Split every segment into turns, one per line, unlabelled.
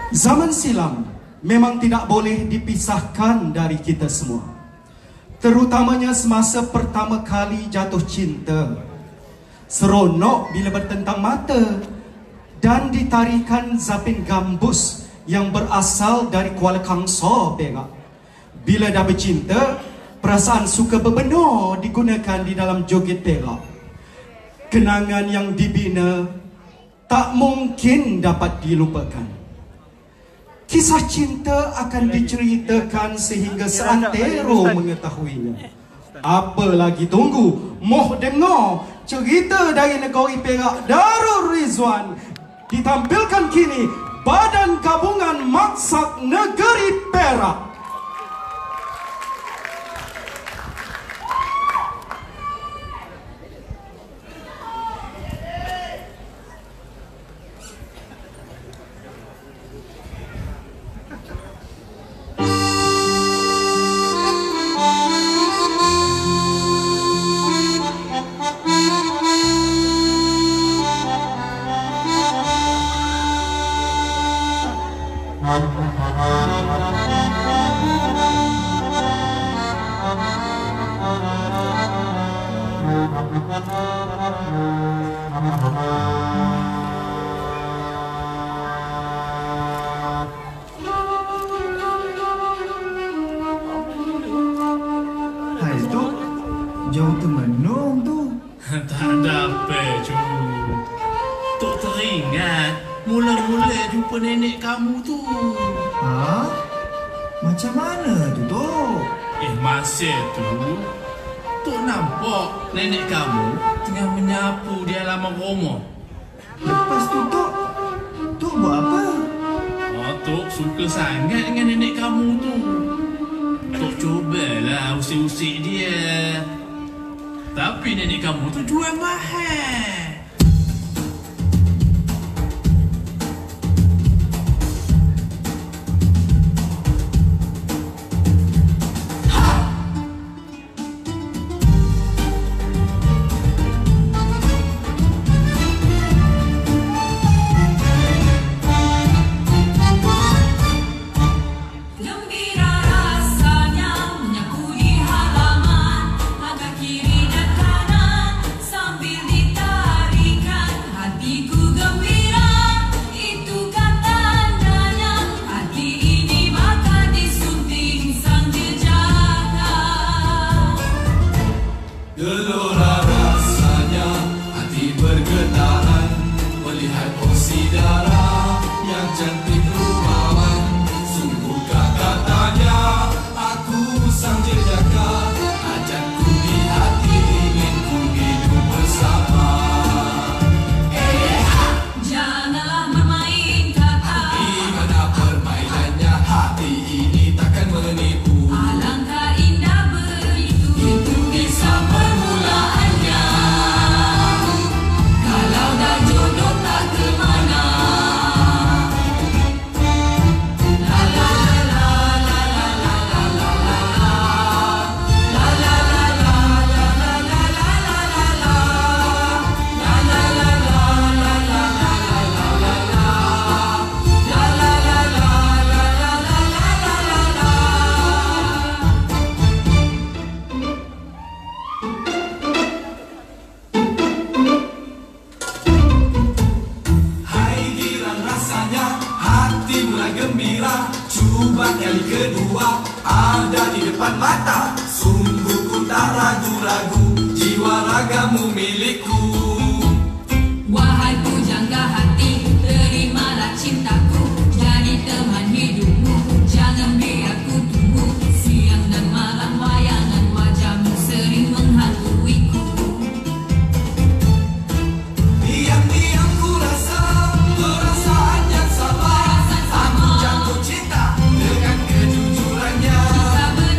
Zaman silam memang tidak boleh dipisahkan dari kita semua. Terutamanya semasa pertama kali jatuh cinta. Seronok bila bertentang mata dan ditarikan zapin gambus yang berasal dari Kuala Kangsar, Perak. Bila dah bercinta, perasaan suka berbenur digunakan di dalam joget Perak. Kenangan yang dibina tak mungkin dapat dilupakan. Kisah cinta akan diceritakan sehingga seantero mengetahuinya. Apa lagi tunggu? Moh dengar cerita dari negeri Perak Darul Rizwan. Ditampilkan kini Badan Gabungan Maksak Negeri Perak.
Hai tu, jauh termenung tu.
Tak ada apa, Cu. Tok teringat mula-mula jumpa nenek kamu tu.
Ha? Macam mana tu, Tok?
Masa tu Tok nampak nenek kamu tengah menyapu di halaman rumah.
Lepas tu, Tok buat apa?
Tok suka sangat dengan nenek kamu tu. Tok cubalah usik-usik dia. Tapi nenek kamu tu jual mahal.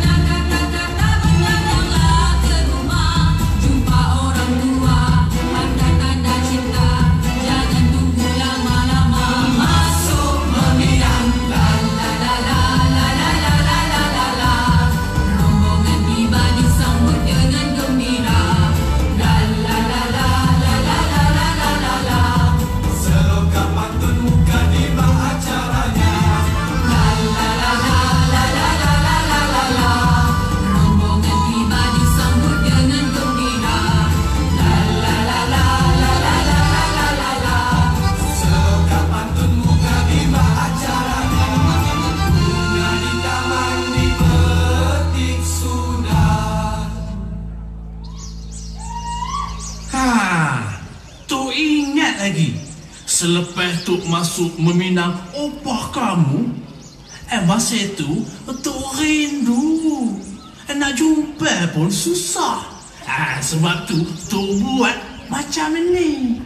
Jumpa orang tua
Lepas Tok masuk meminang opah kamu, masa itu Tok rindu. Nak jumpa pun susah. Sebab tu Tok buat macam ni.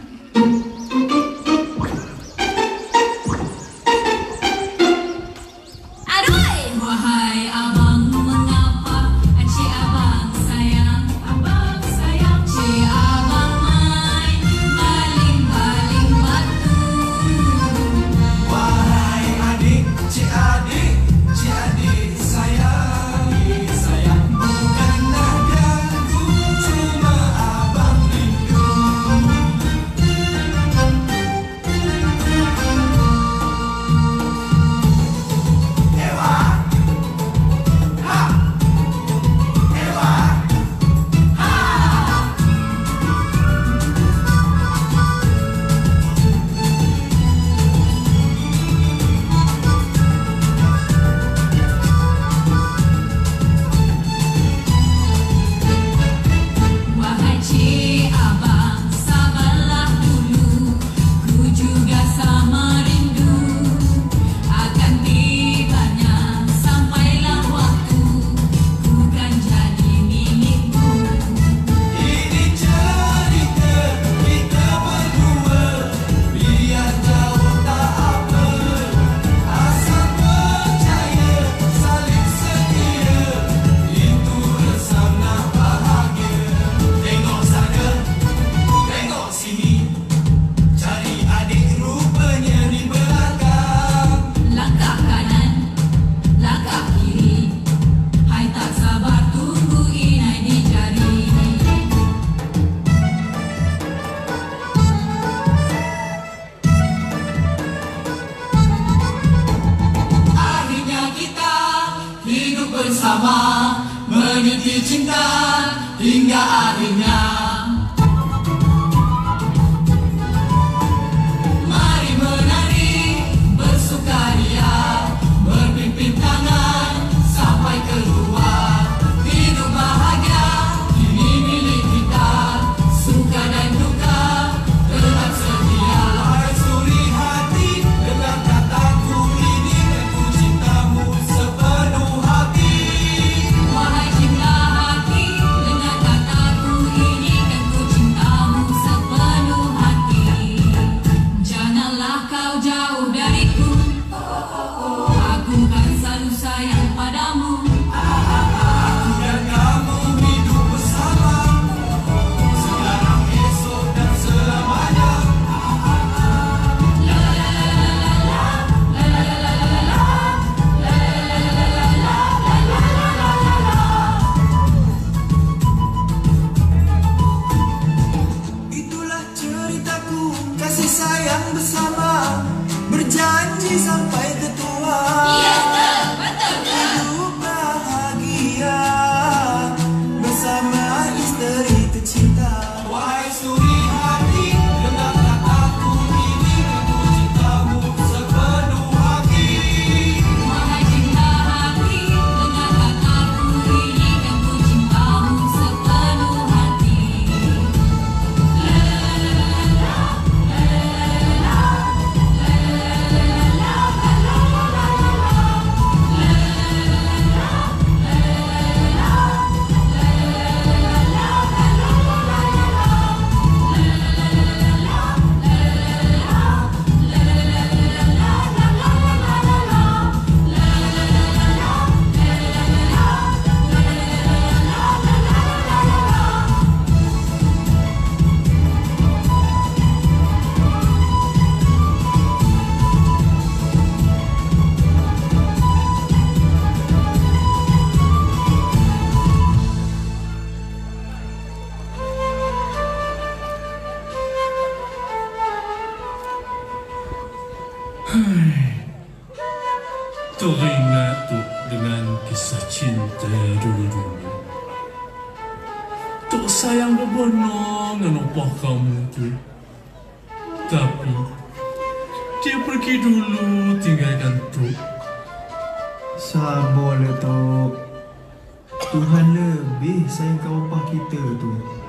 meniti cinta hingga akhirnya. Mari menari bersukaria, berpimpin tangan sampai keluar. Hidup bahagia kini milik kita, suka dan duka tetap setia.
Wahai suri hati, dengar kataku ini, aku cintamu sepenuh hati.
Wahai cinta hati, dengar kataku ini, aku cintamu sepenuh hati. Janganlah kau jauh dariku, aku kan selalu sayang padamu.
Aku dan kamu hidup bersama, sekarang, esok dan selamanya. Itulah ceritaku, kasih sayang bersama, berjanji sampai ketua. Hidup bahagia bersama isteri tercinta. Wahai suri hati, dengar kataku ini, aku cintamu sepenuh hati.
Wahai cinta hati, dengar kataku ini, aku cintamu sepenuh hati.
Teringat tu dengan kisah cinta dulu-dulu. Tok sayang benar dengan opah kamu tu. Tapi dia pergi dulu tinggalkan Tok.
Sabarlah Tok, Tuhan lebih sayang kau opah kita tu.